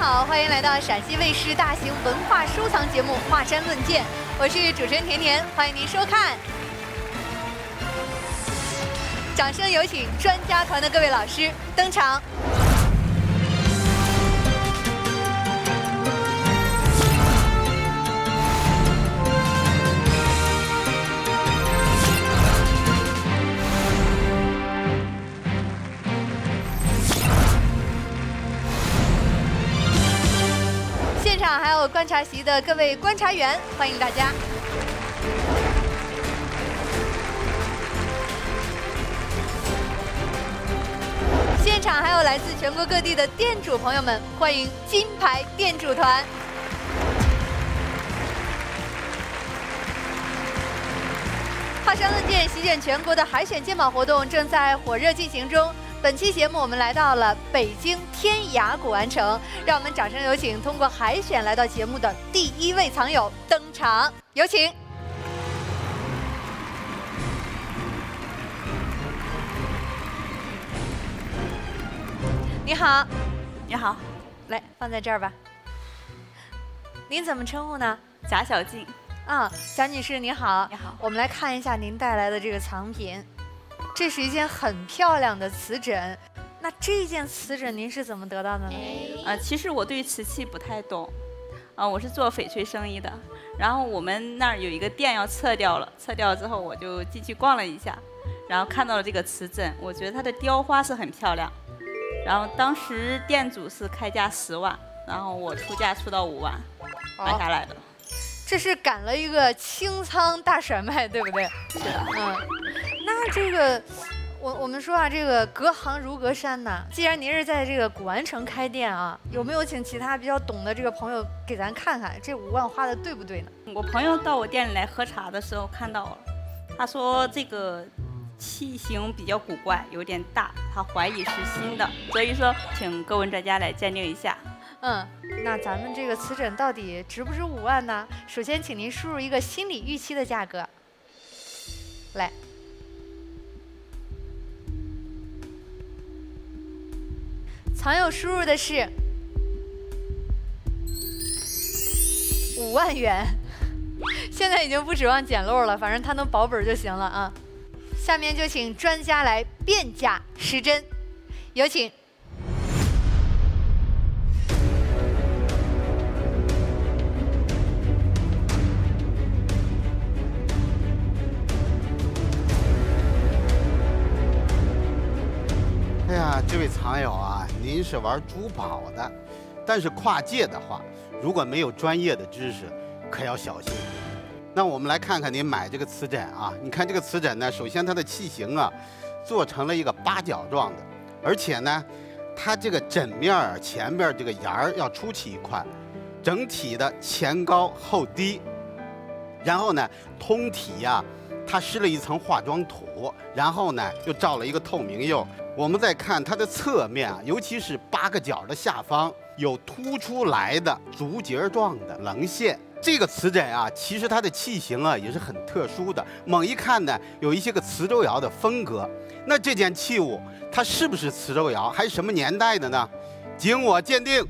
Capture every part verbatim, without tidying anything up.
好，欢迎来到陕西卫视大型文化收藏节目《华山论剑》，我是主持人甜甜，欢迎您收看。掌声有请专家团的各位老师登场。 现场还有观察席的各位观察员，欢迎大家。现场还有来自全国各地的店主朋友们，欢迎金牌店主团。华山论剑席卷全国的海选剑宝活动正在火热进行中。 本期节目，我们来到了北京天涯古玩城，让我们掌声有请通过海选来到节目的第一位藏友登场，有请。你好， 你好， 来放在这儿吧。您怎么称呼呢？ 贾小静。 啊，贾女士你好。 你好。 我们来看一下您带来的这个藏品。 这是一件很漂亮的瓷枕，那这件瓷枕您是怎么得到的呢？ 呃，其实我对瓷器不太懂，啊、呃，我是做翡翠生意的。然后我们那儿有一个店要撤掉了，撤掉了之后我就进去逛了一下，然后看到了这个瓷枕，我觉得它的雕花是很漂亮。然后当时店主是开价十万，然后我出价出到五万，买下来的。 这是赶了一个清仓大甩卖，对不对？ 是的， 嗯。 那这个，我我们说啊，这个隔行如隔山呐。既然您是在这个古玩城开店啊，有没有请其他比较懂的这个朋友给咱看看，这五万花的对不对呢？ 我朋友到我店里来喝茶的时候看到了，他说这个器型比较古怪，有点大，他怀疑是新的，所以说请各位专家来鉴定一下。 嗯，那咱们这个瓷枕到底值不值五万呢？首先，请您输入一个心理预期的价格，来。 藏友输入的是五万元，现在已经不指望捡漏了，反正他能保本就行了啊。下面就请专家来辨假识真，有请。 哎呀，这位藏友啊。 您是玩珠宝的，但是跨界的话，如果没有专业的知识，可要小心。那我们来看看您买这个瓷枕啊，你看这个瓷枕呢，首先它的器型啊，做成了一个八角状的，而且呢，它这个枕面儿前面这个沿儿要出起一块，整体的前高后低，然后呢，通体呀、啊，它施了一层化妆土，然后呢，又罩了一个透明釉。 我们再看它的侧面啊，尤其是八个角的下方有凸出来的竹节状的棱线。这个瓷枕啊，其实它的器型啊也是很特殊的，猛一看呢，有一些个磁州窑的风格。那这件器物它是不是磁州窑，还是什么年代的呢？经我鉴定，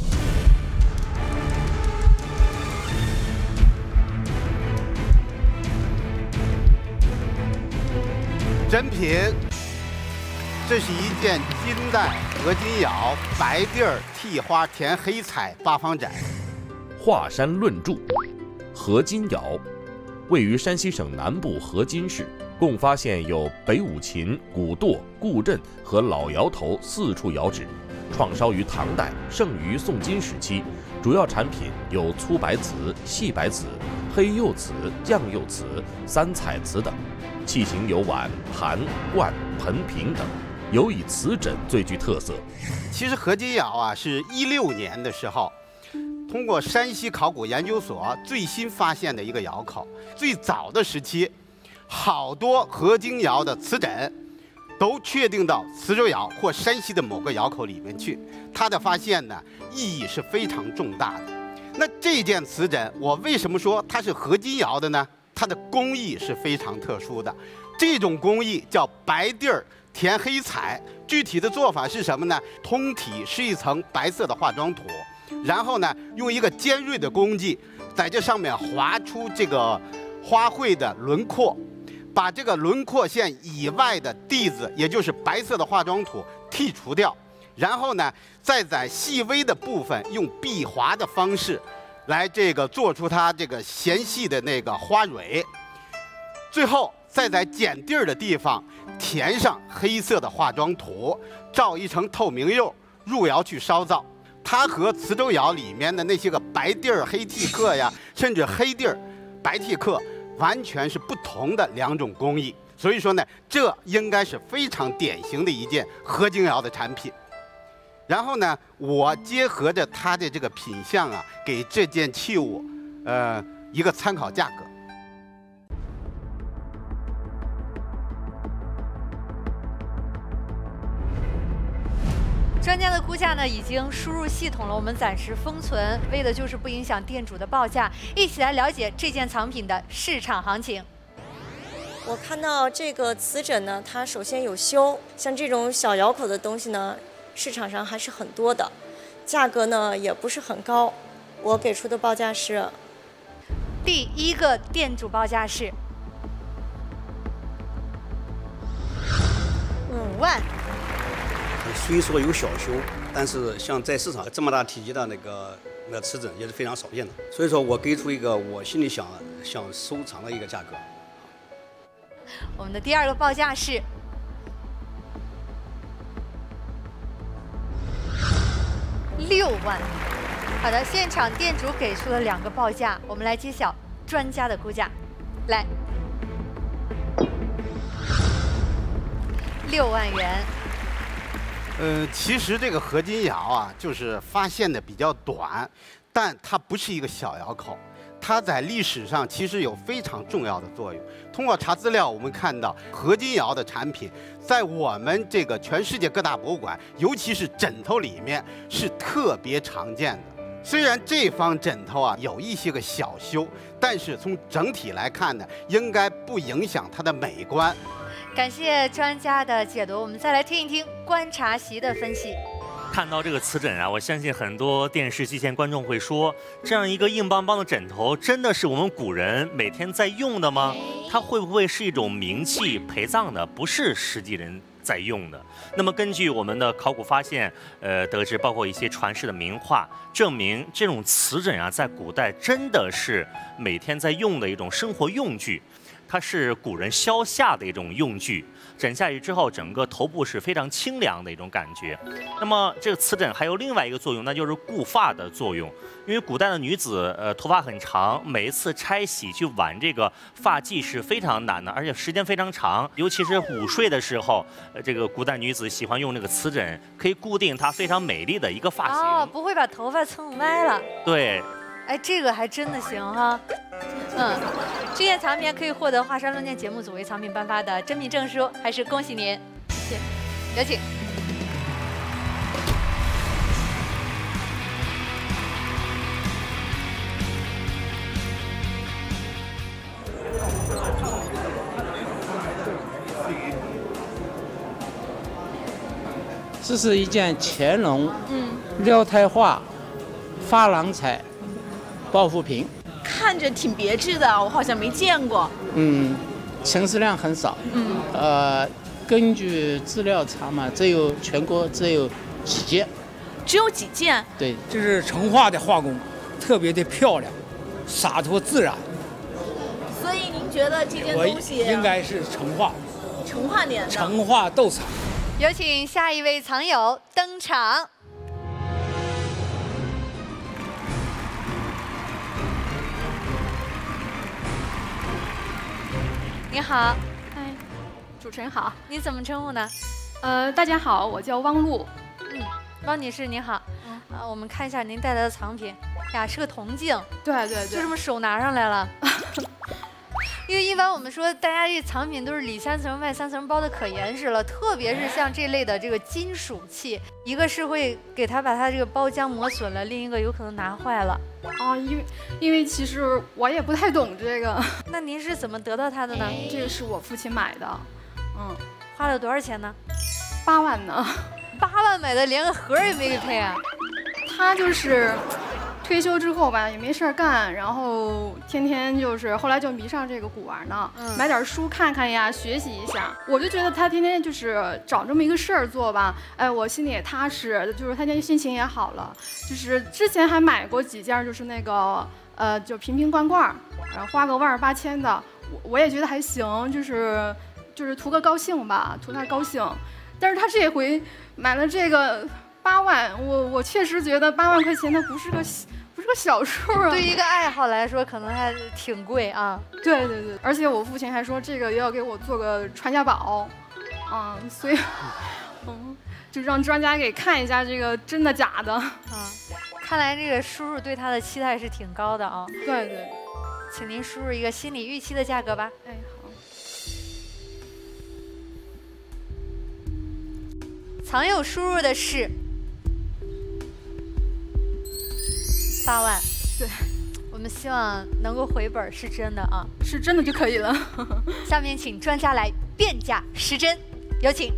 真品。 这是一件金代合金窑白地儿替花填黑彩八方枕。 华山论著，合金窑，位于山西省南部河津市，共发现有北五禽、古垛、固镇和老窑头四处窑址，创烧于唐代，盛于宋金时期。主要产品有粗白瓷、细白瓷、黑釉瓷、酱釉瓷、三彩瓷等，器型有碗、盘、罐、盆瓶等。 尤以瓷枕最具特色。 其实合金窑啊，是一六年的时候，通过山西考古研究所最新发现的一个窑口。最早的时期，好多合金窑的瓷枕都确定到磁州窑或山西的某个窑口里面去。它的发现呢，意义是非常重大的。那这件瓷枕，我为什么说它是合金窑的呢？它的工艺是非常特殊的，这种工艺叫白地儿。 填黑彩，具体的做法是什么呢？通体是一层白色的化妆土， 然后呢，用一个尖锐的工具，在这上面划出这个花卉的轮廓，把这个轮廓线以外的地子，也就是白色的化妆土剔除掉，然后呢，再在细微的部分用壁划的方式，来这个做出它这个纤细的那个花蕊，最后再在捡地儿的地方填上黑色的化妆土，罩一层透明釉，入窑去烧造。它和磁州窑里面的那些个白地儿、黑剔刻呀，甚至黑地儿、白剔刻，完全是不同的两种工艺。所以说呢，这应该是非常典型的一件合金窑的产品。然后呢，我结合着它的这个品相啊，给这件器物，呃，一个参考价格。 专家的估价呢已经输入系统了，我们暂时封存，为的就是不影响店主的报价。一起来了解这件藏品的市场行情。 我看到这个瓷枕呢，它首先有修，像这种小窑口的东西呢，市场上还是很多的，价格呢也不是很高。我给出的报价是， 第一个店主报价是五万。 虽说有小修，但是像在市场这么大体积的那个那个瓷枕也是非常少见的，所以说我给出一个我心里想想收藏的一个价格。 我们的第二个报价是六万。好的，现场店主给出了两个报价，我们来揭晓专家的估价。来，六万元。 呃，其实这个合金窑啊，就是发现的比较短，但它不是一个小窑口，它在历史上其实有非常重要的作用。通过查资料，我们看到合金窑的产品在我们这个全世界各大博物馆，尤其是枕头里面是特别常见的。虽然这方枕头啊有一些个小修，但是从整体来看呢，应该不影响它的美观。 感谢专家的解读，我们再来听一听观察席的分析。 看到这个瓷枕啊，我相信很多电视机前观众会说，这样一个硬邦邦的枕头，真的是我们古人每天在用的吗？它会不会是一种冥器陪葬的，不是实际人在用的？那么根据我们的考古发现，呃，得知包括一些传世的名画，证明这种瓷枕啊，在古代真的是每天在用的一种生活用具。它是古人消夏的一种用具，枕下去之后，整个头部是非常清凉的一种感觉。那么这个瓷枕还有另外一个作用，那就是固发的作用。因为古代的女子，呃，头发很长，每一次拆洗去挽这个发髻是非常难的，而且时间非常长。尤其是午睡的时候，呃，这个古代女子喜欢用这个瓷枕，可以固定她非常美丽的一个发型。 哦，不会把头发蹭歪了。 对。 哎，这个还真的行哈。嗯，这件藏品可以获得华山论剑节目组为藏品颁发的真品证书，还是恭喜您。谢谢，有请。 这是一件乾隆嗯廖胎画珐琅彩抱负瓶， 看着挺别致的，我好像没见过。 嗯，陈词量很少。嗯，呃，根据资料查嘛，只有全国只有几件。 只有几件？ 对， 这是成画的画工，特别的漂亮，洒脱自然。 所以您觉得这件东西应该是成画？ 成画年的。 成画斗彩。 有请下一位藏友登场。你好， 嗨，主持人好， 你怎么称呼呢？ 呃，大家好，我叫汪露。 嗯，汪女士您好。嗯，啊，我们看一下您带来的藏品，呀，是个铜镜。 对对对。 就这么手拿上来了。因为一般我们说，大家这藏品都是里三层外三层包的可严实了，特别是像这类的这个金属器，一个是会给它把它这个包浆磨损了，另一个有可能拿坏了。 哦，因为因为其实我也不太懂这个。 那您是怎么得到它的呢？ 这个是我父亲买的，嗯， 花了多少钱呢？ 八万呢。 八万买的，连个盒也没给配啊！ 他就是退休之后吧，也没事儿干，然后天天就是后来就迷上这个古玩呢，嗯、买点书看看呀，学习一下。我就觉得他天天就是找这么一个事儿做吧，哎，我心里也踏实，就是他天心情也好了。就是之前还买过几件，就是那个呃，就瓶瓶罐罐，然后花个万儿八千的，我我也觉得还行，就是就是图个高兴吧，图他高兴。但是他这回买了这个八万，我我确实觉得八万块钱它不是个不是个小数啊。 对于一个爱好来说，可能还挺贵啊。 对对对，而且我父亲还说这个也要给我做个传家宝，嗯，所以嗯，就让专家给看一下这个真的假的啊。 看来这个叔叔对他的期待是挺高的啊。 对对， 请您输入一个心理预期的价格吧。 哎，好。 藏友输入的是八万。 对， 我们希望能够回本是真的啊， 是真的就可以了。 下面请专家来辨假识真，有请。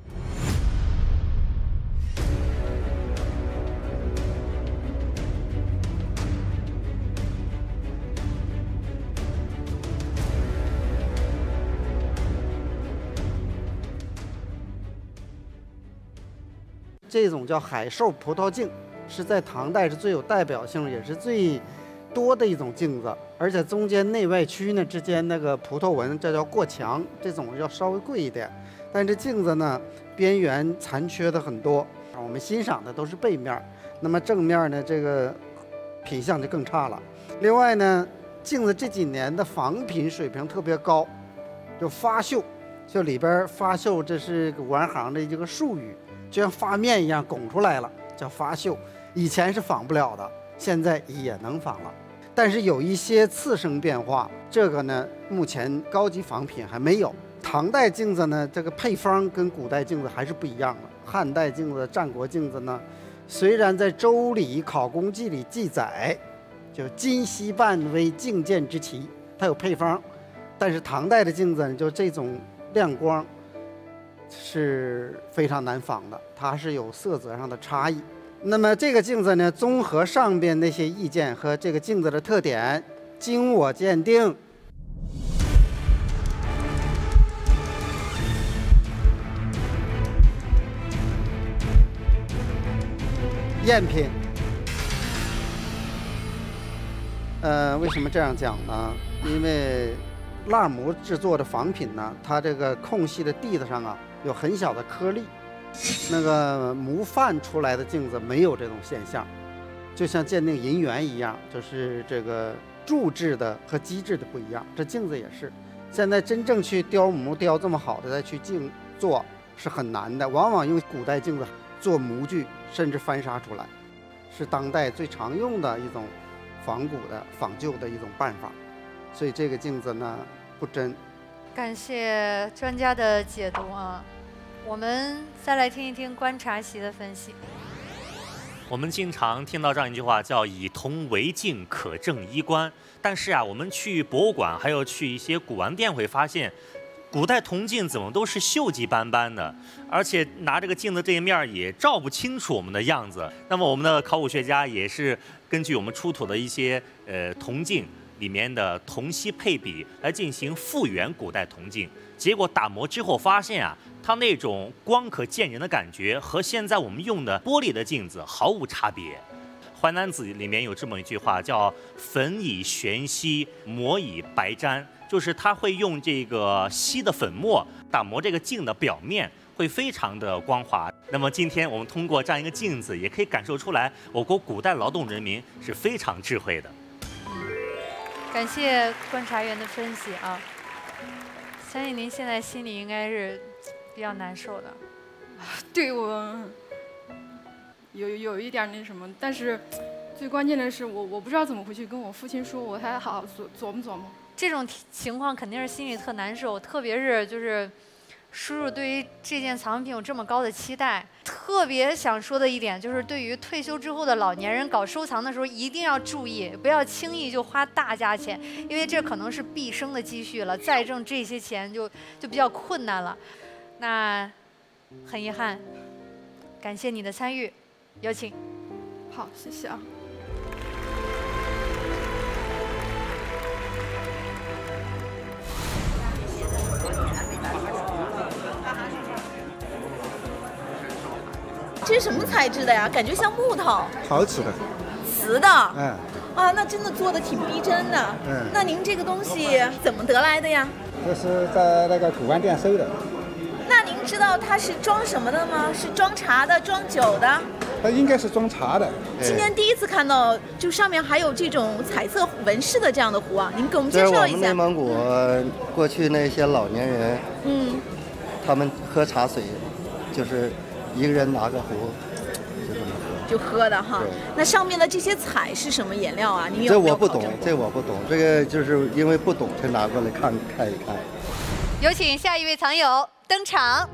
这种叫海兽葡萄镜，是在唐代是最有代表性，也是最多的一种镜子，而且中间内外区呢之间那个葡萄纹，这叫过墙，这种要稍微贵一点。但这镜子呢，边缘残缺的很多，我们欣赏的都是背面，那么正面呢，这个品相就更差了。另外呢，镜子这几年的仿品水平特别高，就发锈，就里边发锈，这是玩行的一个术语。就像发面一样拱出来了，叫发锈。以前是仿不了的，现在也能仿了，但是有一些次生变化，这个呢，目前高级仿品还没有。唐代镜子呢，这个配方跟古代镜子还是不一样的。汉代镜子、战国镜子呢，虽然在《周礼考工记》里记载，就金锡半为镜鉴之奇，它有配方，但是唐代的镜子呢，就这种亮光是非常难仿的，它是有色泽上的差异。那么这个镜子呢，综合上边那些意见和这个镜子的特点，经我鉴定，赝品。呃，为什么这样讲呢？因为蜡模制作的仿品呢，它这个空隙的地子上啊，有很小的颗粒，那个模范出来的镜子没有这种现象，就像鉴定银元一样，就是这个铸制的和机制的不一样。这镜子也是，现在真正去雕模雕这么好的再去镜做是很难的，往往用古代镜子做模具，甚至翻砂出来，是当代最常用的一种仿古的仿旧的一种办法。所以这个镜子呢不真。 感谢专家的解读啊，我们再来听一听观察席的分析。 我们经常听到这样一句话，叫以铜为镜，可证衣冠。但是啊，我们去博物馆，还有去一些古玩店，会发现，古代铜镜怎么都是锈迹斑斑的，而且拿这个镜子这一面也照不清楚我们的样子。那么我们的考古学家也是根据我们出土的一些呃铜镜里面的铜锡配比来进行复原古代铜镜，结果打磨之后发现啊，它那种光可见人的感觉和现在我们用的玻璃的镜子毫无差别。《淮南子》里面有这么一句话，叫粉以玄锡，磨以白毡，就是它会用这个锡的粉末打磨这个镜的表面，会非常的光滑。那么今天我们通过这样一个镜子，也可以感受出来我国古代劳动人民是非常智慧的。 感谢观察员的分析啊，相信您现在心里应该是比较难受的。 对，我有有一点那什么，但是最关键的是我我不知道怎么回去跟我父亲说，我还好好琢琢磨琢磨。 这种情况肯定是心里特难受，特别是就是叔叔对于这件藏品有这么高的期待。特别想说的一点就是，对于退休之后的老年人搞收藏的时候，一定要注意，不要轻易就花大价钱，因为这可能是毕生的积蓄了，再挣这些钱就就比较困难了。那很遗憾，感谢你的参与，有请。 好，谢谢啊。 这是什么材质的呀？感觉像木头。 陶瓷的。 瓷的。 嗯。 啊，那真的做的挺逼真的。嗯。那您这个东西怎么得来的呀？ 这是在那个古玩店收的。 那您知道它是装什么的吗？是装茶的，装酒的？ 它应该是装茶的。 今天第一次看到，就上面还有这种彩色纹饰的这样的壶啊，您给我们介绍一下。 这是我们内蒙古过去那些老年人， 嗯， 他们喝茶水，就是一个人拿个壶，就这么喝。 就喝的哈。那上面的这些彩是什么颜料啊？您有这没有我不懂，这我不懂，这个就是因为不懂才拿过来看看一看。 有请下一位藏友登场。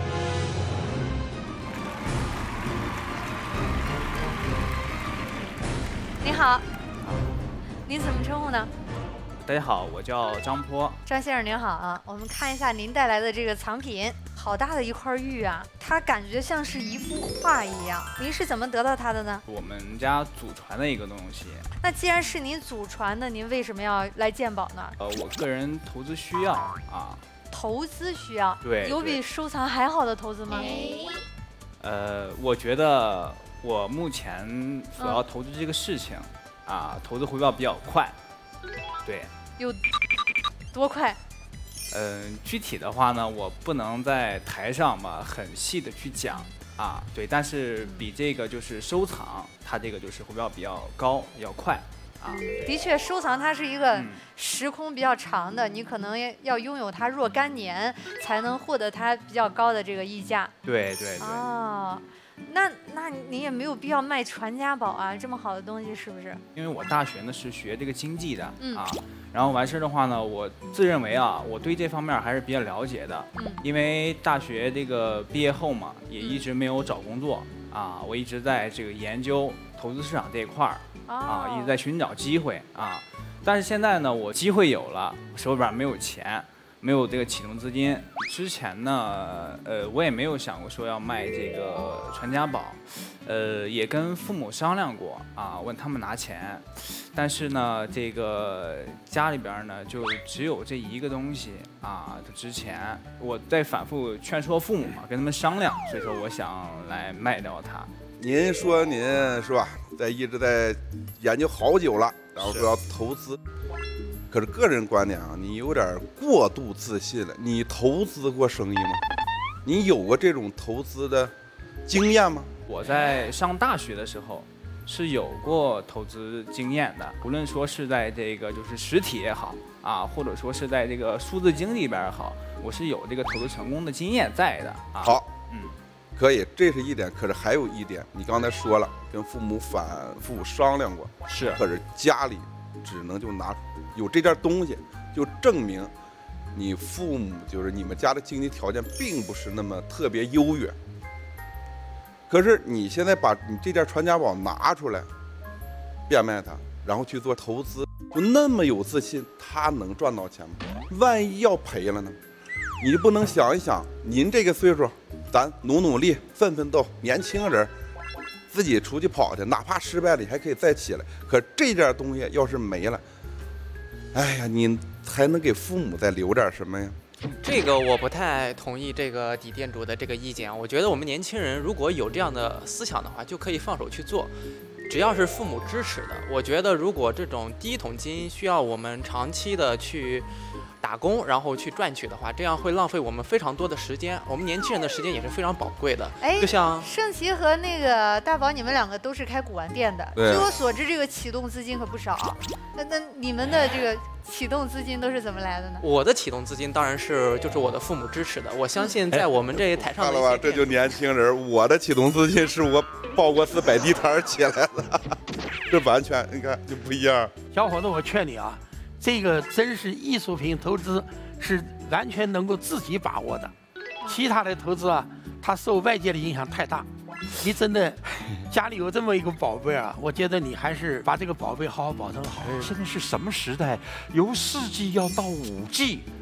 你好，您怎么称呼呢？ 大家好，我叫张坡。 张先生您好啊，我们看一下您带来的这个藏品，好大的一块玉啊，它感觉像是一幅画一样。您是怎么得到它的呢？ 我们家祖传的一个东西。 那既然是您祖传的，您为什么要来鉴宝呢？ 呃，我个人投资需要啊。 投资需要？ 对。 有比收藏还好的投资吗？ 呃，我觉得我目前所要投资这个事情，嗯、啊，投资回报比较快。对。 有多快？ 嗯、呃，具体的话呢，我不能在台上吧很细的去讲啊，对，但是比这个就是收藏，它这个就是回报比较高，比较快啊。 的确，收藏它是一个时空比较长的，嗯、你可能要拥有它若干年，才能获得它比较高的这个溢价。 对对对。 哦。那那你也没有必要卖传家宝啊，这么好的东西是不是？ 因为我大学呢是学这个经济的、 嗯、啊， 然后完事的话呢，我自认为啊，我对这方面还是比较了解的。嗯，因为大学这个毕业后嘛，也一直没有找工作、嗯、啊，我一直在这个研究投资市场这一块儿、哦、啊，一直在寻找机会啊。但是现在呢，我机会有了，手里边没有钱。没有这个启动资金，之前呢，呃，我也没有想过说要卖这个传家宝，呃，也跟父母商量过啊，问他们拿钱，但是呢，这个家里边呢就只有这一个东西啊，它值钱，我在反复劝说父母嘛，跟他们商量，所以说我想来卖掉它。 您说您是吧，在一直在研究好久了，然后说要投资。可是个人观点啊，你有点过度自信了。你投资过生意吗？你有过这种投资的经验吗？ 我在上大学的时候是有过投资经验的，无论说是在这个就是实体也好啊，或者说是在这个数字经济里边也好，我是有这个投资成功的经验在的啊。 好，嗯，可以，这是一点。可是还有一点，你刚才说了，跟父母反复商量过， 是， 可是家里只能就拿有这件东西，就证明你父母就是你们家的经济条件并不是那么特别优越。可是你现在把你这件传家宝拿出来变卖它，然后去做投资，就那么有自信，他能赚到钱吗？万一要赔了呢？你就不能想一想，您这个岁数，咱努努力，奋奋斗，年轻人自己出去跑去，哪怕失败了，你还可以再起来。可这件东西要是没了，哎呀，你还能给父母再留点什么呀？ 这个我不太同意这个底店主的这个意见。我觉得我们年轻人如果有这样的思想的话，就可以放手去做，只要是父母支持的。我觉得如果这种第一桶金需要我们长期的去打工，然后去赚取的话，这样会浪费我们非常多的时间。我们年轻人的时间也是非常宝贵的。 哎， 就像盛琦和那个大宝，你们两个都是开古玩店的，据我所知，这个启动资金可不少。那那你们的这个启动资金都是怎么来的呢？ 我的启动资金当然是就是我的父母支持的。我相信在我们这一台上的看了吧，这就年轻人。我的启动资金是我报过四摆地摊起来的，这完全你看就不一样。 小伙子，我劝你啊，这个真是艺术品投资是完全能够自己把握的，其他的投资啊，它受外界的影响太大。你真的家里有这么一个宝贝啊，我觉得你还是把这个宝贝好好保存好。 现在是什么时代？由四 G 要到五 G，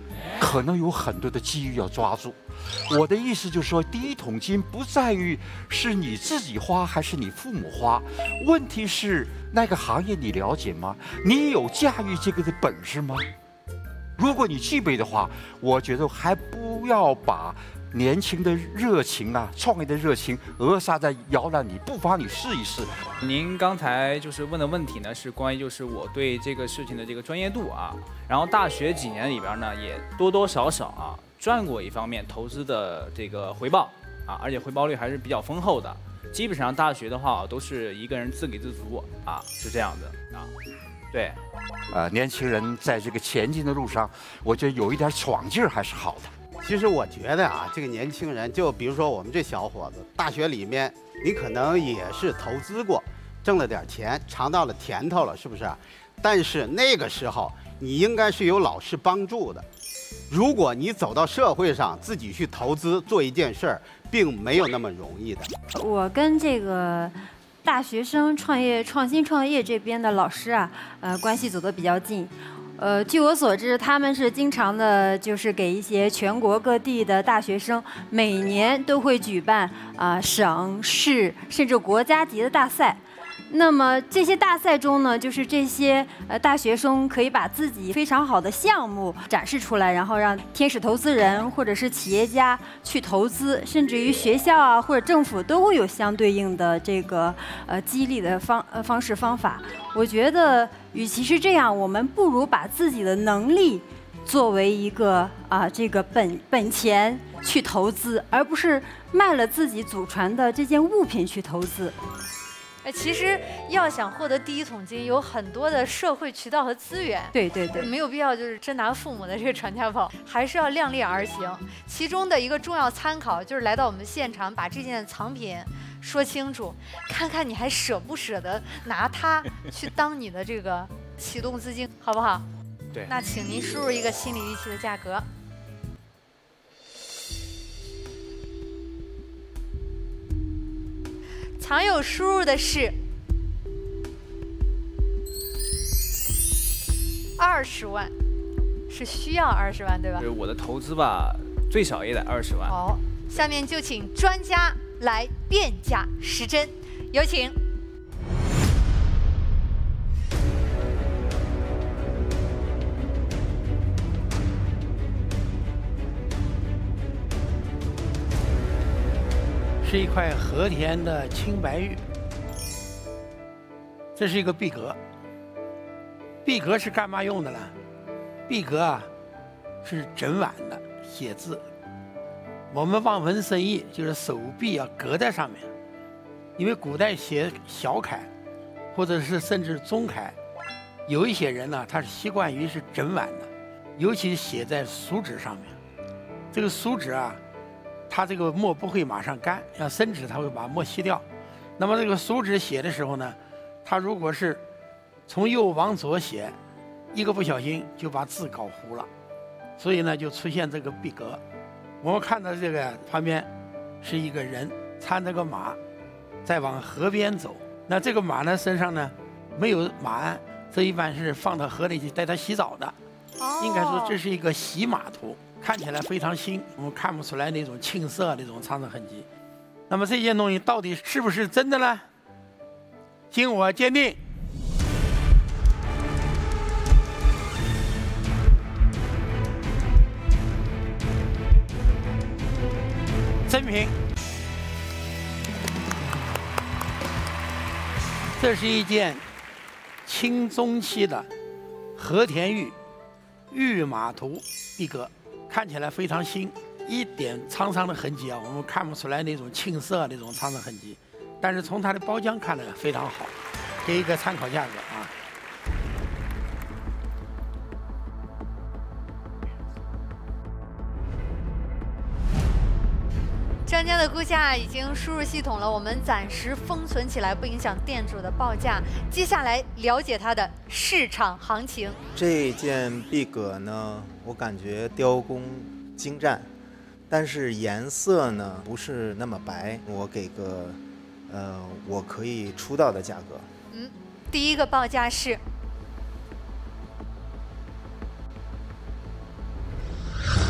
可能有很多的机遇要抓住。我的意思就是说，第一桶金不在于是你自己花还是你父母花，问题是那个行业你了解吗？你有驾驭这个的本事吗？如果你具备的话，我觉得还不要把年轻的热情啊，创业的热情扼杀在摇篮里，不妨你试一试。 您刚才就是问的问题呢，是关于就是我对这个事情的这个专业度啊，然后大学几年里边呢，也多多少少啊赚过一方面投资的这个回报啊，而且回报率还是比较丰厚的。基本上大学的话都是一个人自给自足啊，是这样的啊，对。 呃，年轻人在这个前进的路上，我觉得有一点闯劲儿还是好的。 其实我觉得啊，这个年轻人，就比如说我们这小伙子，大学里面你可能也是投资过，挣了点钱，尝到了甜头了，是不是？但是那个时候你应该是有老师帮助的。如果你走到社会上自己去投资做一件事儿，并没有那么容易的。 我跟这个大学生创业、创新创业这边的老师啊，呃，关系走得比较近。呃，据我所知，他们是经常的，就是给一些全国各地的大学生，每年都会举办啊、呃、省市甚至国家级的大赛。那么这些大赛中呢，就是这些呃大学生可以把自己非常好的项目展示出来，然后让天使投资人或者是企业家去投资，甚至于学校啊或者政府都会有相对应的这个呃激励的方呃方式方法。我觉得，与其是这样，我们不如把自己的能力作为一个啊、呃、这个本本钱去投资，而不是卖了自己祖传的这件物品去投资。 哎，其实要想获得第一桶金，有很多的社会渠道和资源。 对对对， 没有必要就是真拿父母的这个传家宝，还是要量力而行。其中的一个重要参考就是来到我们现场，把这件藏品说清楚，看看你还舍不舍得拿它去当你的这个启动资金，好不好？ 对。 那请您输入一个心理预期的价格。常有输入的是二十万，是需要二十万对吧？ 就是我的投资吧，最少也得二十万。 好，下面就请专家来辨假识真，有请。 是一块和田的青白玉，这是一个壁革。壁革是干嘛用的呢？壁革啊，是整碗的写字。我们望文生义，就是手臂啊搁在上面，因为古代写小楷，或者是甚至中楷，有一些人呢，他是习惯于是整碗的，尤其写在书纸上面。这个书纸啊。它这个墨不会马上干，像生纸它会把墨吸掉。那么这个书纸写的时候呢，它如果是从右往左写，一个不小心就把字搞糊了，所以呢就出现这个壁革。我们看到这个旁边是一个人搀着个马，在往河边走。那这个马呢身上呢没有马鞍，这一般是放到河里去带它洗澡的。应该说这是一个洗马图。看起来非常新，我们看不出来那种青涩那种藏着痕迹。那么这件东西到底是不是真的呢？经我鉴定，真品。这是一件清中期的和田玉玉马图壁革。看起来非常新，一点沧桑的痕迹啊，我们看不出来那种青涩那种沧桑痕迹，但是从它的包浆看来非常好，给一个参考价格啊。 专家的估价已经输入系统了，我们暂时封存起来，不影响店主的报价。接下来了解它的市场行情。 这件壁革呢，我感觉雕工精湛，但是颜色呢不是那么白，我给个呃我可以出到的价格。 嗯，第一个报价是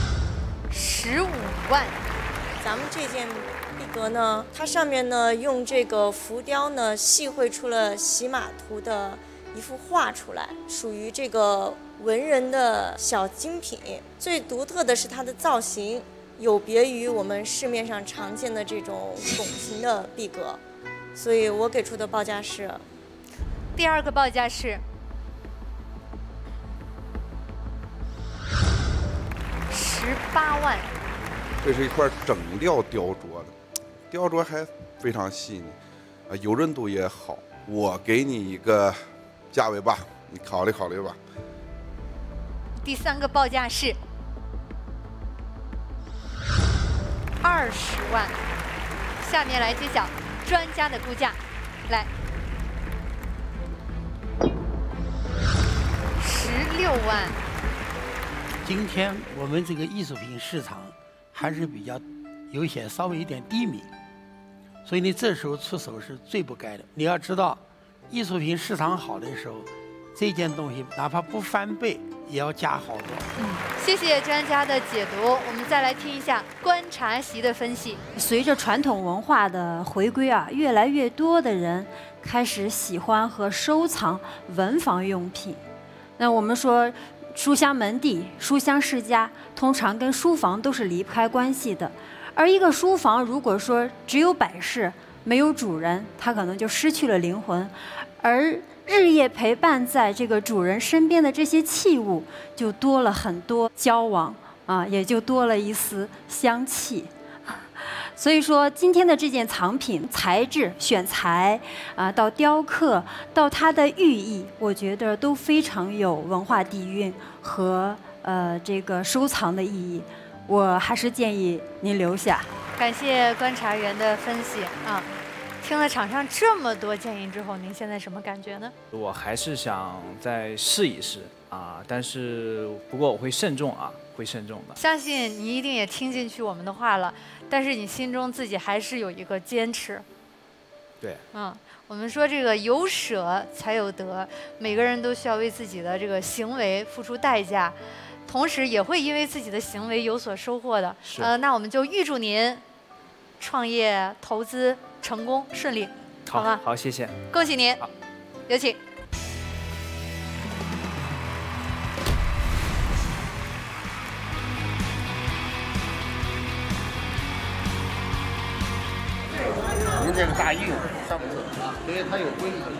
万。 咱们这件壁革呢，它上面呢用这个浮雕呢细绘出了洗马图的一幅画出来，属于这个文人的小精品。最独特的是它的造型，有别于我们市面上常见的这种拱形的壁革，所以我给出的报价是。 第二个报价是十八万。 这是一块整料雕琢的，雕琢还非常细腻，啊，柔韧度也好。我给你一个价位吧，你考虑考虑吧。 第三个报价是二十万。下面来揭晓专家的估价，来。十六万。 今天我们这个艺术品市场还是比较有些稍微有点低迷，所以你这时候出手是最不该的。你要知道，艺术品市场好的时候，这件东西哪怕不翻倍，也要加好多。 嗯，谢谢专家的解读。我们再来听一下观察席的分析。 随着传统文化的回归啊，越来越多的人开始喜欢和收藏文房用品。那我们说，书香门第、书香世家，通常跟书房都是离不开关系的。而一个书房如果说只有摆饰，没有主人，它可能就失去了灵魂。而日夜陪伴在这个主人身边的这些器物，就多了很多交往啊，也就多了一丝香气。所以说，今天的这件藏品材质、选材啊，到雕刻，到它的寓意，我觉得都非常有文化底蕴和呃这个收藏的意义。我还是建议您留下。 感谢观察员的分析啊。听了场上这么多建议之后，您现在什么感觉呢？ 我还是想再试一试啊，但是不过我会慎重啊，会慎重的。 相信你一定也听进去我们的话了，但是你心中自己还是有一个坚持。 对， 嗯，我们说这个有舍才有得，每个人都需要为自己的这个行为付出代价，同时也会因为自己的行为有所收获的。呃，那我们就预祝您创业投资成功顺利，好吗？ 好，谢谢， 恭喜您，有请。 您这个大印上不去，因为它有规格。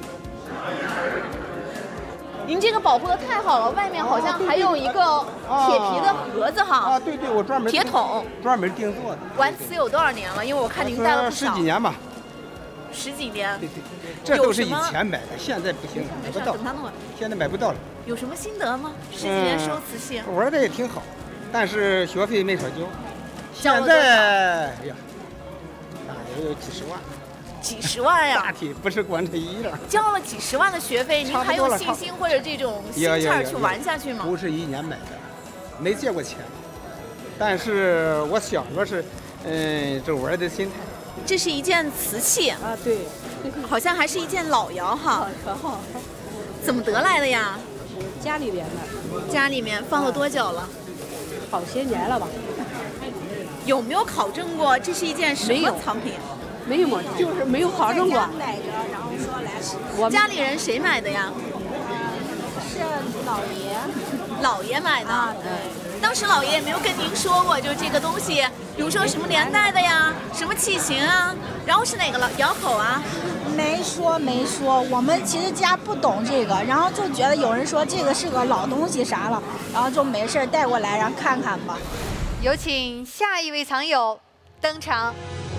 您这个保护的太好了，外面好像还有一个铁皮的盒子哈。 啊，对对，我专门铁桶， 专门定做的。 玩瓷有多少年了？因为我看您带了不少。 十几年吧。 十几年。 对对对，这都是以前买的，现在不行，买不到。 等他弄。 现在买不到了。 有什么心得吗？十几年收瓷器。 玩的也挺好，但是学费没少交。 现在，哎呀，那也有几十万。 几十万呀！ 大体不是光这一样。 交了几十万的学费，您还有信心或者这种心气儿去玩下去吗？ 不是一年买的，没借过钱，但是我想着是，嗯，这玩的心态。 这是一件瓷器啊，对， 好像还是一件老窑哈。 可好？ 怎么得来的呀？ 家里边的。 家里面放了多久了？ 好些年了吧。 有没有考证过这是一件什么藏品？ 没有嘛，就是没有考证过。 买着，然后说来试。我家里人谁买的呀？ 是老爷。 老爷买的。 啊，对。 当时老爷也没有跟您说过，就这个东西，比如说什么年代的呀，什么器型啊，然后是哪个老窑口啊？ 没说没说，我们其实家不懂这个，然后就觉得有人说这个是个老东西啥了，然后就没事带过来，然后看看吧。 有请下一位藏友登场。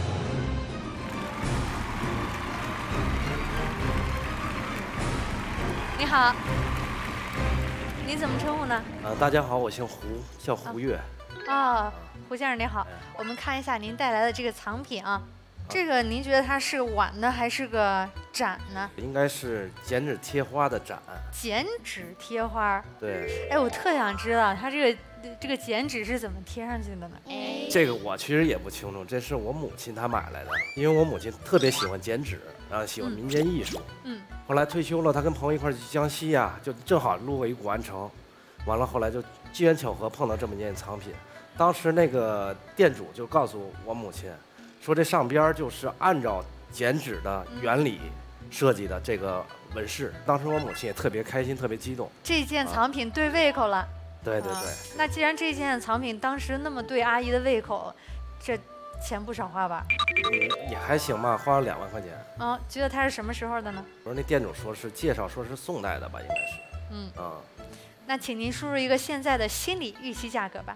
你好，你怎么称呼呢？ 啊，大家好，我姓胡，叫胡月。 啊、哦，胡先生您好，我们看一下您带来的这个藏品啊，这个您觉得它是个碗呢，还是个盏呢？ 应该是剪纸贴花的盏。 剪纸贴花？ 对。 哎，我特想知道它这个这个剪纸是怎么贴上去的呢？哎， 这个我其实也不清楚，这是我母亲她买来的，因为我母亲特别喜欢剪纸，然后喜欢民间艺术。嗯。嗯后来退休了，她跟朋友一块去江西呀、啊，就正好路过一古玩城，完了后来就机缘巧合碰到这么一件藏品， 当时那个店主就告诉我母亲，说这上边就是按照剪纸的原理设计的这个纹饰。当时我母亲也特别开心，特别激动。 这件藏品对胃口了。 对对对。 那既然这件藏品当时那么对阿姨的胃口，这钱不少花吧？ 嗯，也还行吧，花了两万块钱。 嗯，觉得它是什么时候的呢？ 我说那店主说是介绍说是宋代的吧，应该是。 嗯啊。 那请您输入一个现在的心理预期价格吧。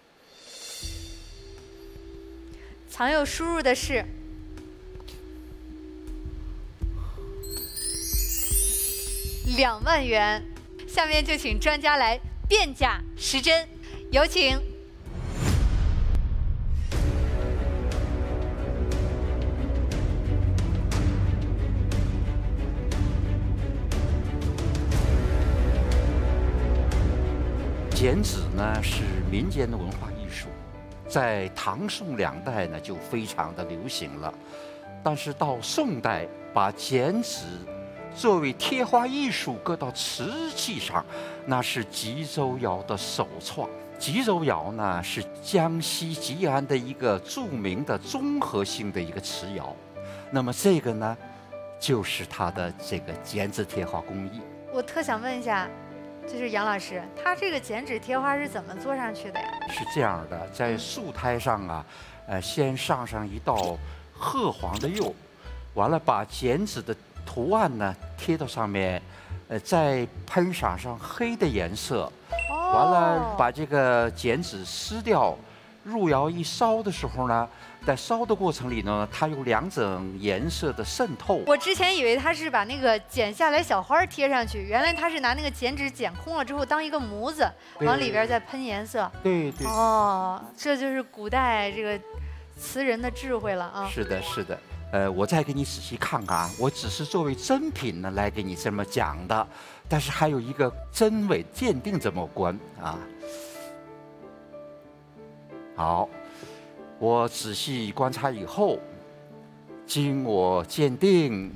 藏友输入的是两万元，下面就请专家来辨假识真，有请。 剪纸呢是民间的文化艺术，在唐宋两代呢就非常的流行了，但是到宋代把剪纸作为贴花艺术搁到瓷器上，那是吉州窑的首创。吉州窑呢是江西吉安的一个著名的综合性的一个瓷窑，那么这个呢就是它的这个剪纸贴花工艺。 我特想问一下，就是杨老师，他这个剪纸贴花是怎么做上去的呀？ 是这样的，在素胎上啊，呃，先上上一道褐黄的釉，完了把剪纸的图案呢贴到上面，呃，再喷上上黑的颜色， 哦、 完了把这个剪纸撕掉，入窑一烧的时候呢，在烧的过程里呢，它有两种颜色的渗透。 我之前以为他是把那个剪下来小花贴上去，原来他是拿那个剪纸剪空了之后当一个模子，往里边再喷颜色。 对对。 哦，这就是古代这个词人的智慧了啊。 是的，是的。呃，我再给你仔细看看啊，我只是作为真品呢来给你这么讲的，但是还有一个真伪鉴定这么关啊。好。我仔细观察以后，经我鉴定，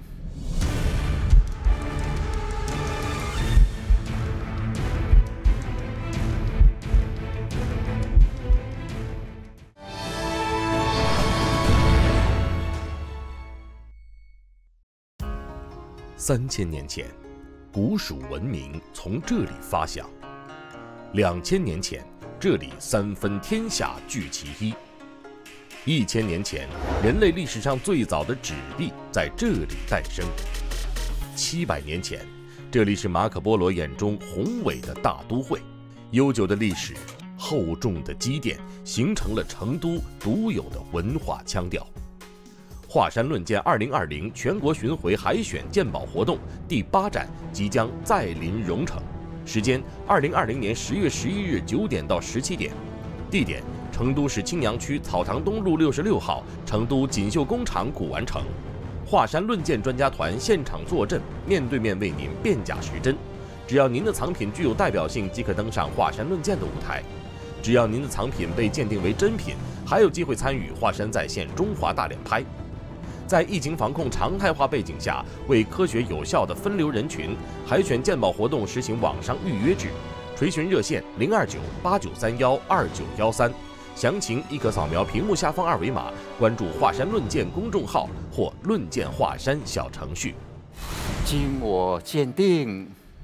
三千年前，古蜀文明从这里发祥；两千年前，这里三分天下聚其一。一千年前，人类历史上最早的纸币在这里诞生。七百年前，这里是马可波罗眼中宏伟的大都会。悠久的历史，厚重的积淀，形成了成都独有的文化腔调。华山论剑二零二零全国巡回海选鉴宝活动第八站即将再临蓉城，时间二零二零年十月十一日九点到十七点，地点成都市青羊区草堂东路六十六号成都锦绣工厂古玩城。华山论剑专家团现场坐镇，面对面为您辨假识真。只要您的藏品具有代表性，即可登上华山论剑的舞台。只要您的藏品被鉴定为真品，还有机会参与华山在线中华大连拍。在疫情防控常态化背景下，为科学有效的分流人群，海选鉴宝活动实行网上预约制，垂询热线零二九八九三幺二九幺三。详情亦可扫描屏幕下方二维码，关注华山论剑公众号或论剑华山小程序。 经我鉴定，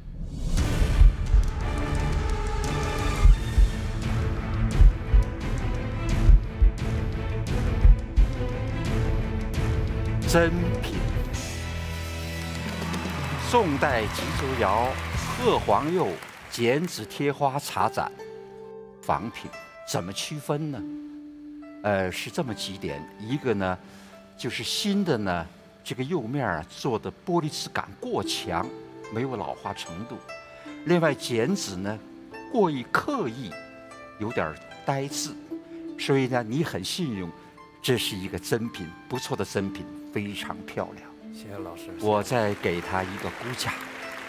真品，宋代吉州窑褐黄釉剪纸贴花茶盏，仿品。怎么区分呢？呃，是这么几点，一个呢，就是新的呢，这个釉面啊做的玻璃质感过强，没有老化程度；另外剪纸呢过于刻意，有点呆滞，所以呢你很信用，这是一个真品，不错的真品，非常漂亮。 谢谢老师。 我再给他一个估价。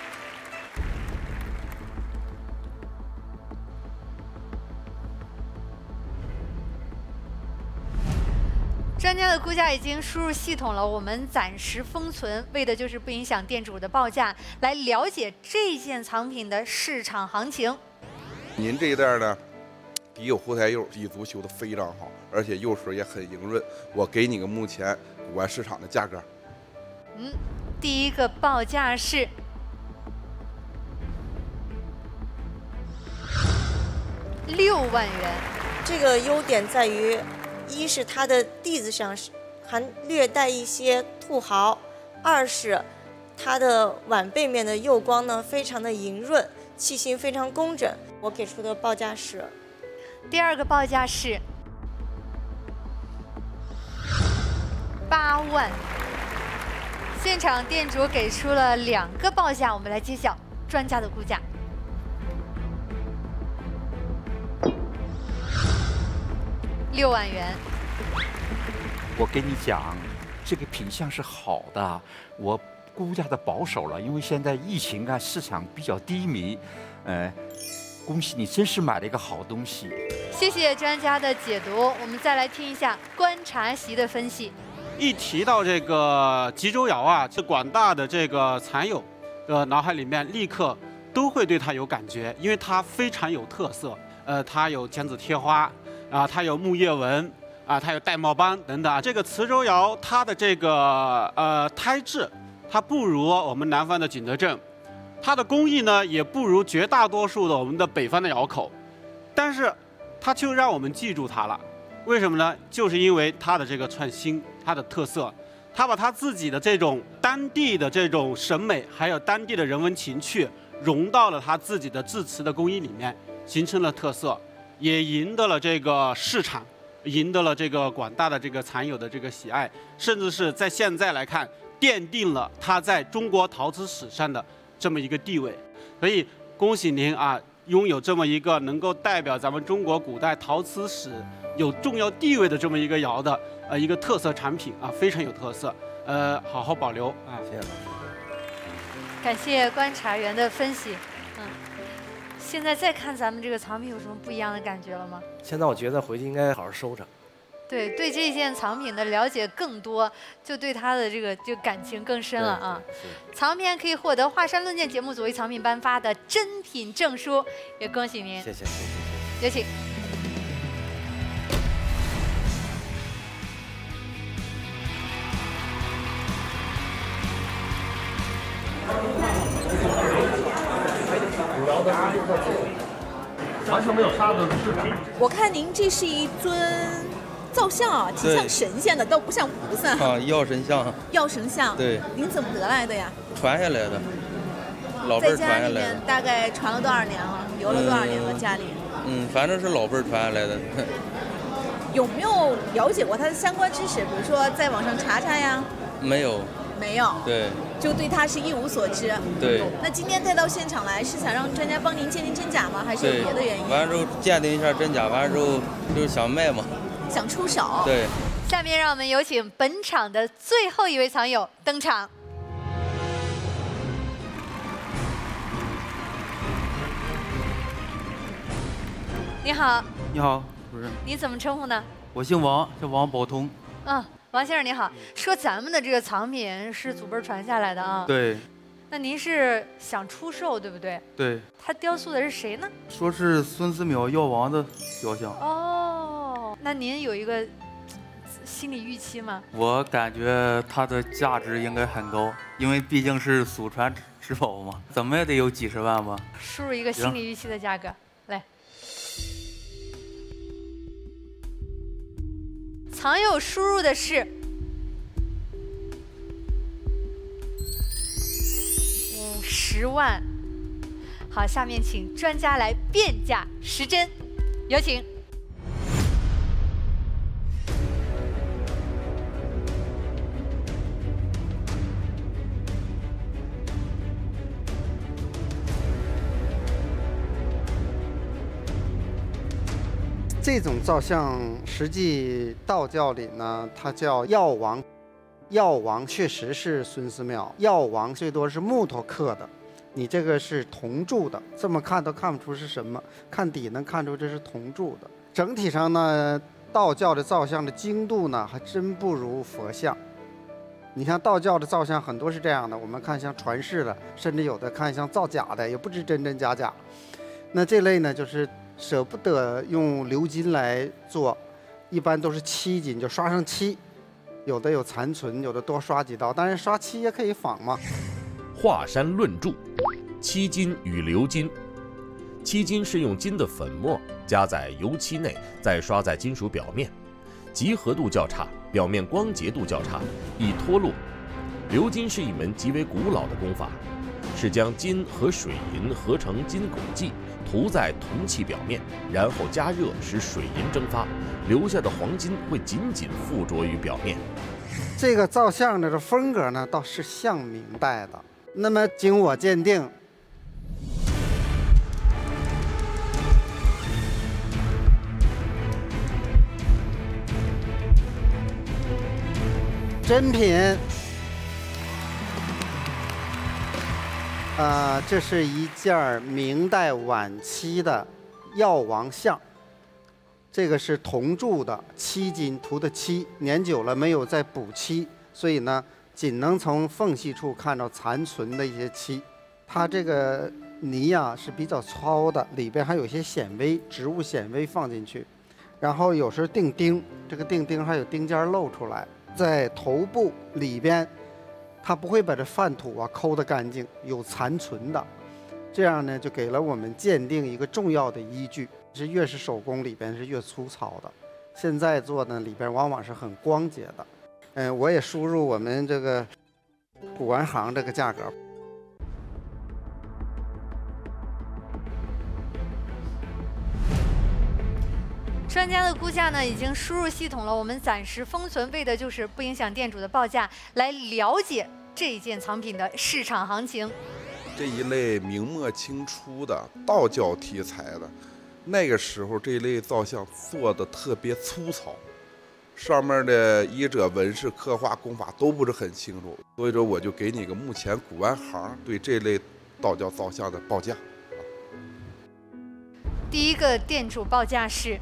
专家的估价已经输入系统了，我们暂时封存，为的就是不影响店主的报价，来了解这件藏品的市场行情。 您这一袋呢， 底有湖台釉，底足修得非常好，而且釉水也很莹润。我给你个目前古玩市场的价格。 嗯，第一个报价是六万元。 这个优点在于，一是它的地子上是还略带一些兔毫，二是它的碗背面的釉光呢非常的莹润，器型非常工整。我给出的报价是， 第二个报价是八万。现场店主给出了两个报价，我们来揭晓专家的估价。六万元。 我跟你讲，这个品相是好的，我估价的保守了，因为现在疫情啊，市场比较低迷，呃，恭喜你，真是买了一个好东西。 谢谢专家的解读，我们再来听一下观察席的分析。 一提到这个吉州窑啊，这广大的这个残友的脑海里面立刻都会对它有感觉，因为它非常有特色。呃，它有剪纸贴花。啊，它有木叶纹，啊，它有玳瑁斑等等啊。这个磁州窑它的这个呃胎质，它不如我们南方的景德镇，它的工艺呢也不如绝大多数的我们的北方的窑口，但是它就让我们记住它了。为什么呢？就是因为它的这个创新，它的特色，它把它自己的这种当地的这种审美，还有当地的人文情趣，融到了它自己的制瓷的工艺里面，形成了特色。也赢得了这个市场，赢得了这个广大的这个残友的这个喜爱，甚至是在现在来看，奠定了它在中国陶瓷史上的这么一个地位。所以恭喜您啊，拥有这么一个能够代表咱们中国古代陶瓷史有重要地位的这么一个窑的呃一个特色产品啊，非常有特色，呃，好好保留啊。谢谢老师。 感谢观察员的分析。嗯。现在再看咱们这个藏品，有什么不一样的感觉了吗？ 现在我觉得回去应该好好收着。 对，对这件藏品的了解更多，就对它的这个就感情更深了啊。藏品可以获得《华山论剑》节目组为藏品颁发的珍品证书，也恭喜您。 谢谢谢谢。 有请。 完全没有沙子的质感。 我看您这是一尊造像啊，挺像神仙的，倒不像菩萨。 啊，药神像。 药神像。 对。 您怎么得来的呀？ 传下来的，老辈儿传下来的。 在家里面大概传了多少年了？留了多少年了？家里？ 嗯，反正是老辈儿传下来的。 有没有了解过它的相关知识？比如说在网上查查呀？ 没有。 没有。 对。 就对它是一无所知。 对。 那今天带到现场来，是想让专家帮您鉴定真假吗？还是有别的原因？ 完了之后鉴定一下真假，完了之后就是想卖嘛。 想出手。 对。 下面让我们有请本场的最后一位藏友登场。你好。 你好，主任。 你怎么称呼呢？ 我姓王，叫王宝通。 嗯。王先生您好，说咱们的这个藏品是祖辈传下来的啊。 对。 那您是想出售对不对？ 对。 他雕塑的是谁呢？ 说是孙思邈药王的雕像。 哦，那您有一个心理预期吗？ 我感觉它的价值应该很高，因为毕竟是祖传之宝嘛，怎么也得有几十万吧。 输入一个心理预期的价格，来。藏友输入的是五十万。好，下面请专家来辨假识真，有请。 这种造像，实际道教里呢，它叫药王。药王确实是孙思邈，药王最多是木头刻的，你这个是铜铸的，这么看都看不出是什么，看底能看出这是铜铸的。整体上呢，道教的造像的精度呢，还真不如佛像。你像道教的造像很多是这样的，我们看像传世的，甚至有的看像造假的，也不知真真假假。那这类呢，就是舍不得用鎏金来做，一般都是漆金，就刷上漆。有的有残存，有的多刷几道，当然刷漆也可以仿嘛。 华山论著：漆金与鎏金。漆金是用金的粉末加在油漆内，再刷在金属表面，集合度较差，表面光洁度较差，易脱落。鎏金是一门极为古老的工法，是将金和水银合成金汞剂，涂在铜器表面，然后加热使水银蒸发，留下的黄金会紧紧附着于表面。 这个造像的风格呢，倒是像明代的。那么经我鉴定，真品。呃，这是一件明代晚期的药王像，这个是铜铸的，漆金涂的漆，年久了没有再补漆，所以呢，仅能从缝隙处看到残存的一些漆。它这个泥呀、啊、是比较糙的，里边还有一些显微，植物显微放进去，然后有时候钉钉，这个钉钉还有钉尖露出来，在头部里边。它不会把这饭土啊抠得干净，有残存的，这样呢就给了我们鉴定一个重要的依据。是越是手工里边是越粗糙的，现在做呢里边往往是很光洁的。嗯，我也输入我们这个古玩行这个价格。 专家的估价呢已经输入系统了，我们暂时封存，为的就是不影响店主的报价，来了解这一件藏品的市场行情。 这一类明末清初的道教题材的，那个时候这一类造像做的特别粗糙，上面的医者纹饰刻画功法都不是很清楚，所以说我就给你个目前古玩行对这类道教造像的报价。 第一个店主报价是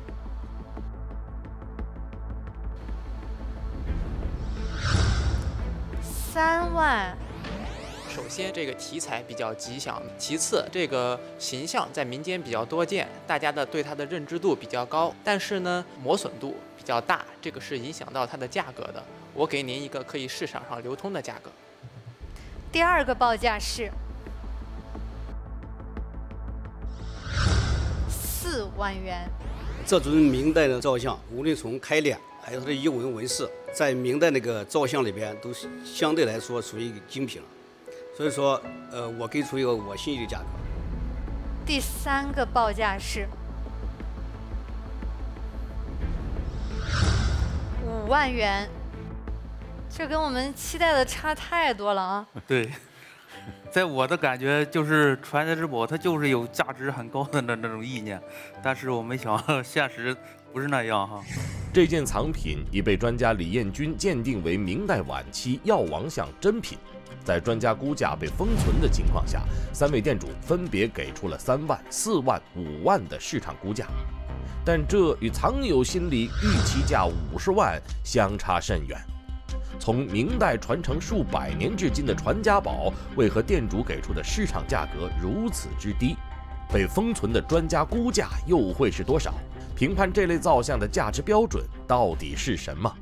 三万。 首先，这个题材比较吉祥；其次，这个形象在民间比较多见，大家的对它的认知度比较高。但是呢，磨损度比较大，这个是影响到它的价格的。我给您一个可以市场上流通的价格。 第二个报价是四万元。 这尊明代的造像，无论从开脸还有它的衣纹纹饰，在明代那个造像里边都是相对来说属于精品了。所以说，呃，我给出一个我心仪的价格。 第三个报价是五万元，这跟我们期待的差太多了啊！ 对，在我的感觉就是传家之宝，它就是有价值很高的那那种意念，但是我没想到现实不是那样哈。 这件藏品已被专家李彦军鉴定为明代晚期药王像真品。在专家估价被封存的情况下，三位店主分别给出了三万、四万、五万的市场估价，但这与藏友心里预期价五十万相差甚远。从明代传承数百年至今的传家宝，为何店主给出的市场价格如此之低？被封存的专家估价又会是多少？评判这类造像的价值标准到底是什么？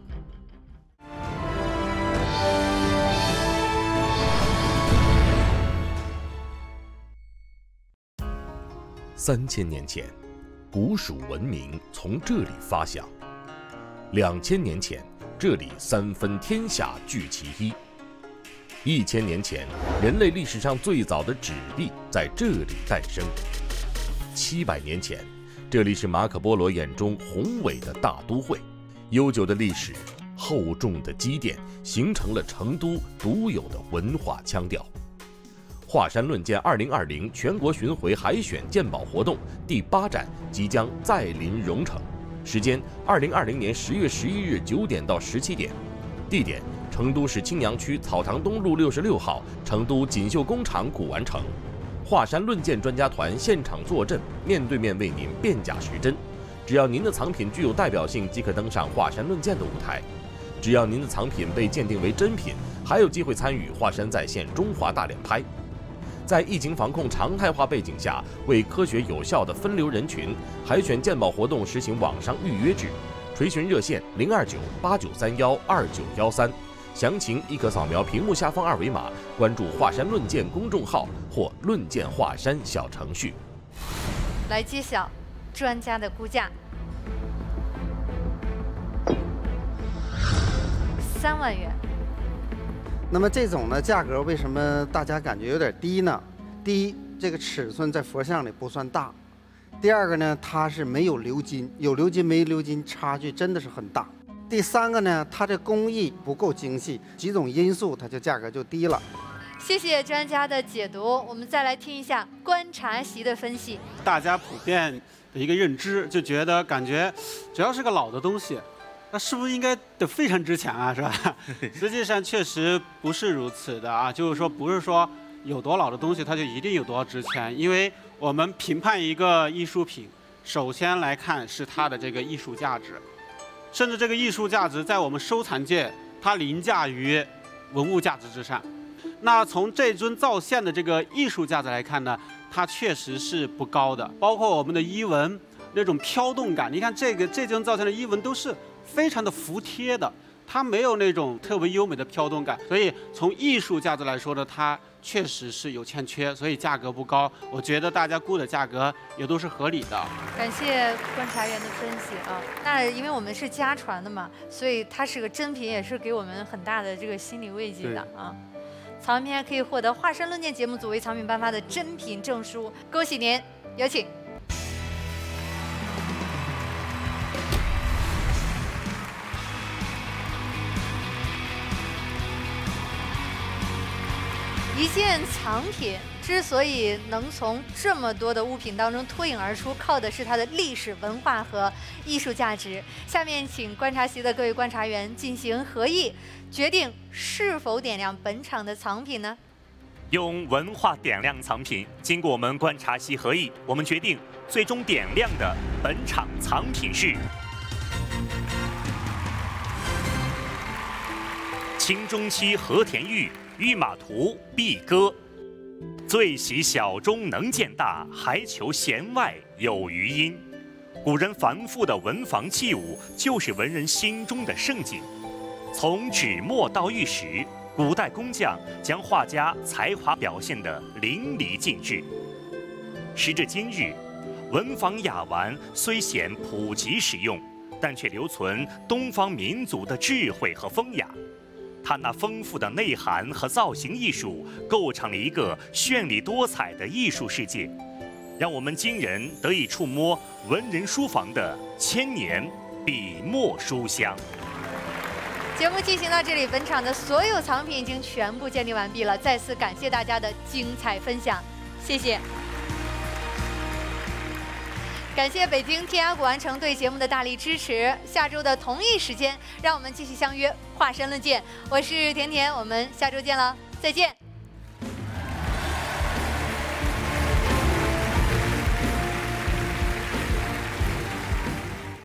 三千年前，古蜀文明从这里发祥；两千年前，这里三分天下聚其一；一千年前，人类历史上最早的纸币在这里诞生；七百年前，这里是马可波罗眼中宏伟的大都会。悠久的历史，厚重的积淀，形成了成都独有的文化腔调。华山论剑二零二零全国巡回海选鉴宝活动第八站即将再临蓉城，时间二零二零年十月十一日九点到十七点，地点成都市青羊区草堂东路六十六号成都锦绣工厂古玩城。华山论剑专家团现场坐镇，面对面为您辨假识真。只要您的藏品具有代表性，即可登上华山论剑的舞台。只要您的藏品被鉴定为真品，还有机会参与华山在线中华大脸拍。 在疫情防控常态化背景下，为科学有效的分流人群，海选鉴宝活动实行网上预约制，垂询热线零二九八九三幺二九幺三，详情亦可扫描屏幕下方二维码，关注华山论剑公众号或论剑华山小程序。 来揭晓专家的估价，三万元。 那么这种呢，价格为什么大家感觉有点低呢？第一，这个尺寸在佛像里不算大；第二个呢，它是没有鎏金，有鎏金没鎏金差距真的是很大；第三个呢，它这工艺不够精细，几种因素它就价格就低了。 谢谢专家的解读，我们再来听一下观察席的分析。 大家普遍的一个认知就觉得，感觉只要是个老的东西，那是不是应该得非常值钱啊？是吧？实际上确实不是如此的啊，就是说不是说有多老的东西它就一定有多少值钱，因为我们评判一个艺术品，首先来看是它的这个艺术价值，甚至这个艺术价值在我们收藏界它凌驾于文物价值之上。那从这尊造像的这个艺术价值来看呢，它确实是不高的，包括我们的衣纹那种飘动感，你看这个这尊造像的衣纹都是非常的服帖的，它没有那种特别优美的飘动感，所以从艺术价值来说呢，它确实是有欠缺，所以价格不高。我觉得大家估的价格也都是合理的。 感谢观察员的分析啊。那因为我们是家传的嘛，所以它是个真品，也是给我们很大的这个心理慰藉的啊。藏品还可以获得华山论剑节目组为藏品颁发的真品证书，恭喜您！有请。一件藏品之所以能从这么多的物品当中脱颖而出，靠的是它的历史文化和艺术价值。下面请观察席的各位观察员进行合议，决定是否点亮本场的藏品呢？ 用文化点亮藏品，经过我们观察席合议，我们决定最终点亮的本场藏品是清中期和田玉御马图毕歌。最喜小中能见大，还求弦外有余音。古人繁复的文房器物，就是文人心中的盛景。从纸墨到玉石，古代工匠将画家才华表现得淋漓尽致。时至今日，文房雅玩虽显普及使用，但却留存东方民族的智慧和风雅。它那丰富的内涵和造型艺术，构成了一个绚丽多彩的艺术世界，让我们今人得以触摸文人书房的千年笔墨书香。 节目进行到这里，本场的所有藏品已经全部鉴定完毕了，再次感谢大家的精彩分享，谢谢。感谢北京天涯古玩城对节目的大力支持。下周的同一时间，让我们继续相约华山论剑。我是甜甜，我们下周见了，再见。